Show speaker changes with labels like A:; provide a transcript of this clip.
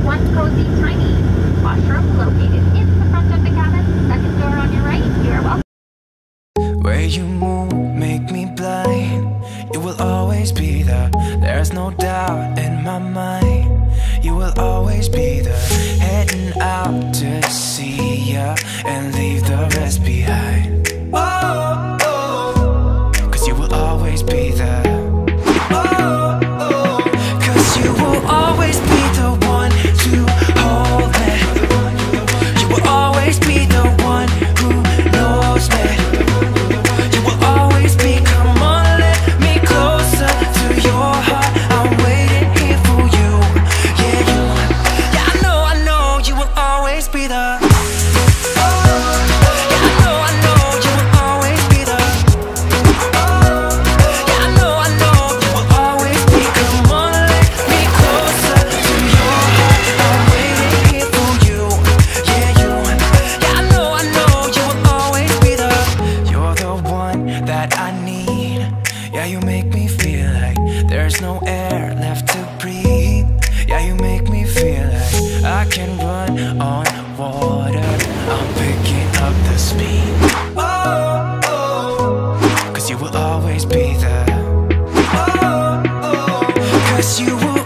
A: one cozy, tiny washroom located in the front of the cabin. Second door on your right. You are welcome.
B: Where you move make me blind. You will always be there. There's no doubt in my mind. You will always be there. Heading out to see ya and leave the rest behind. Oh, oh, 'cause you will always be there. Oh, oh, 'cause you will always be the one to hold me. You will always be the one who knows me. You will always be, come on, let me closer to your heart. I'm waiting here for you. Yeah, you. Yeah, I know you will always be the. There's no air left to breathe. Yeah, you make me feel like I can run on water. I'm picking up the speed. Oh, oh, 'cause you will always be there. Oh, oh, 'cause you will